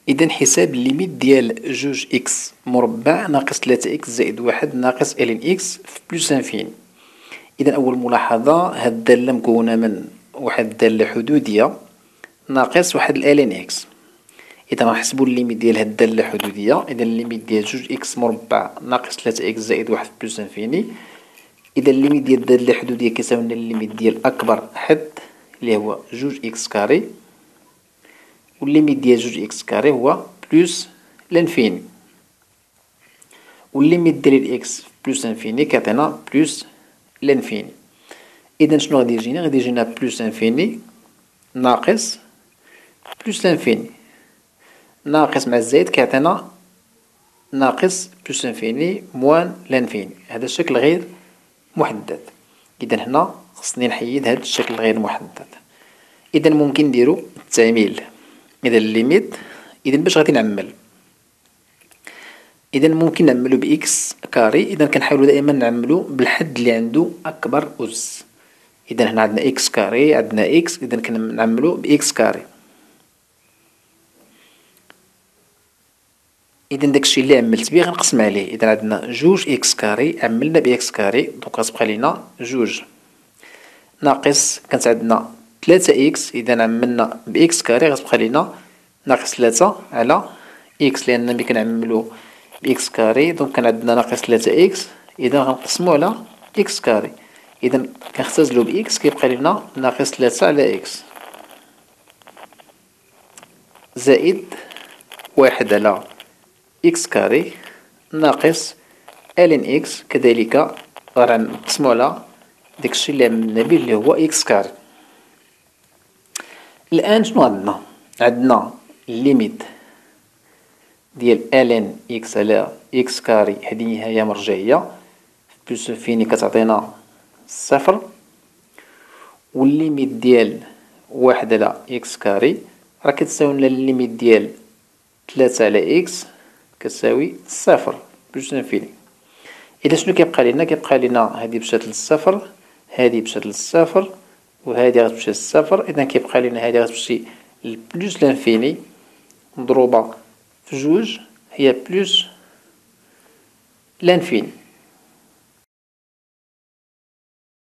إذا حساب الليميت ديال جوج إكس مربع ناقص 3 إكس زائد 1 ناقص إلين إكس في بلوس انفيني. إذا أول ملاحظة، هاد الدالة مكونة من واحد الدالة حدودية ناقص واحد الإلين إكس. إذا غنحسبو الليميت ديال هاد الدالة الحدودية، إذا الليميت ديال جوج إكس مربع ناقص 3 إكس زائد 1 في بلوس انفيني. إذا الليميت ديال الدالة الحدودية كيساوي لنا الليميت ديال أكبر حد اللي هو جوج إكس كاري، والليميت ديال جوج إكس كاري هو بلوس لانفيني، والليميت ديال الإكس بلوس انفيني كيعطينا بلوس لانفيني. إذا شنو غادي يجينا؟ غادي يجينا بلوس انفيني ناقص بلوس لانفيني، ناقص مع الزايد كيعطينا ناقص بلوس انفيني موان لانفيني. هذا الشكل غير محدد. إذا هنا خصني نحيد هذا الشكل غير محدد. إذا ممكن نديرو التعميل. إذا الليميت، إذا باش غادي نعمل، إذا ممكن نعملو بإكس كاري. إذا كنحاولو دائما نعملو بالحد اللي عندو أكبر أس. إذا هنا عندنا إكس كاري، عندنا إكس، إذا كنعملو بإكس كاري. إذا داكشي اللي عملت بيه غنقسم عليه. إذا عندنا جوج إكس كاري عملنا بإكس كاري، دوكا تبقى لينا جوج ناقص كانت عندنا 3 إكس. إذا عملنا بإكس كاري غتبقى لينا ناقص 3 على إكس، لأن ملي كنعملو بإكس كاري دونك كان عندنا ناقص 3 إكس. إذا غنقسمو على إكس كاري. إذا كنختزلو بإكس كيبقى لينا ناقص 3 على إكس زائد 1 على إكس كاري ناقص ألين إكس كذلك غنقسمو على داكشي اللي عملنا بيه اللي هو إكس كاري. الآن شنو عندنا؟ عندنا الليميت ديال ألين إكس على إكس كاري، هذه نهاية مرجعية بلوس انفيني كتعطينا 0، والليميت ديال 1 على إكس كاري راه كتساوي لنا الليميت ديال 3 على إكس كتساوي 0 بلوس انفيني. إذا شنو كيبقى لينا؟ كيبقى لينا هذه مشات للصفر، هذه مشات للصفر، وهذه غتمشي للصفر. إذا كيبقى لينا هذه غتمشي لبلوس لانفيني مضروبة في جوج هي بلوس لانفيني.